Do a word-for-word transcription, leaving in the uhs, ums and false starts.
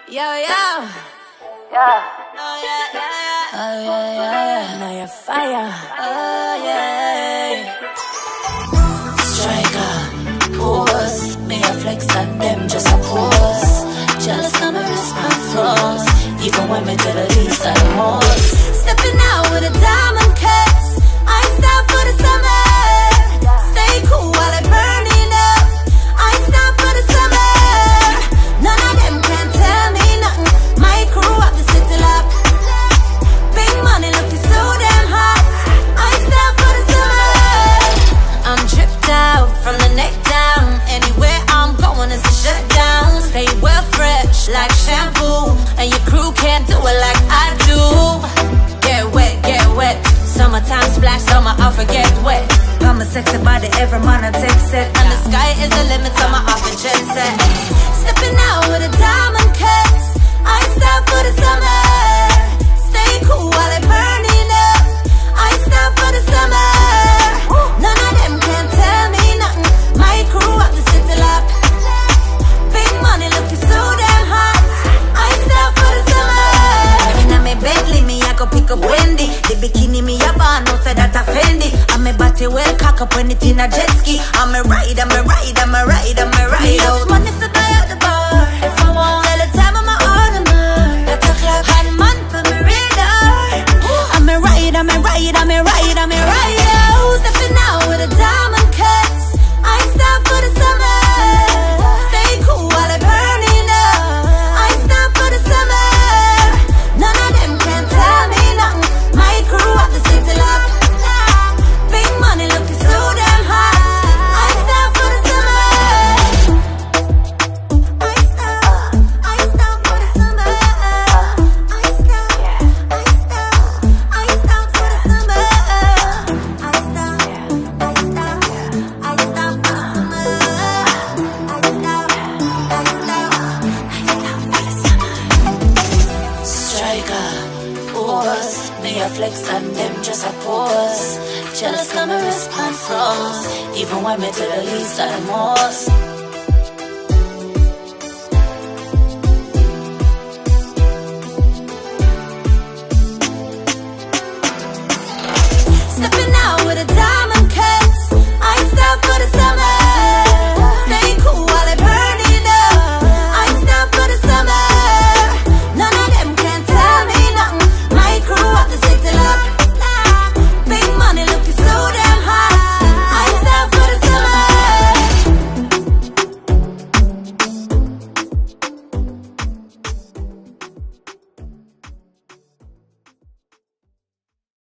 Yo, yo. Yeah. Oh, yeah, yeah, yeah. Oh, yeah, yeah, yeah. Now you're fire. Oh, yeah. Striker, pose. Me a flex and them just a pose. Jealous of my response flaws. Even when me do the least and the most. Stepping out with a diamond cuts. I stop for the summer. Stay cool while I burning up. I stop for the summer. None of them can tell me nothing. My crew up the city lock. Big money looking so damn hot. I stop for the summer. I'm dripped out from the neck down. Anywhere I'm going is a shutdown. Stay well fresh like shampoo. And your crew can't do it like I do. Get wet, get wet. Summertime splash, summer I'll forget wet. I'm a sexy body, every man I take set. And the sky is the limit, summer off a jet set. Stepping out with a diamond cuts. I stop for the summer. Stay cool while I burning up. I stop for the summer. None of them can tell me nothing. My crew up the city lock. Big money looking so damn hot. I stop for the summer. In a me Bentley, me I go pick up Wendy. The bikini me up on, no say that a Fendi. I'm a body well cock up when it in a jet ski. I'm a ride, I'm a ride, I'm a ride, I'm a ride. Enough money to buy out the bar. If I want, tell the time I'm a order. That's a clock, hot man for me radar. I'm a ride, I'm a ride, I'm a ride, I'm a ride. Stepping out with a diamond cuts. I stop for the summer. Stay cool while I burning up. I stop for the summer. None of them can tell me nothing. My crew up the city lock. Big money looking so damn hot. I stop for the summer. I stop, I stop for the summer. I stop, I stop, I stop for the summer. I stop, I stop, I stop for the summer. I stop, I stop, I stop for the summer. Striker, pose. Me a flex and them just a pose. Jealous of my response flaws. Even when me do the least and the most.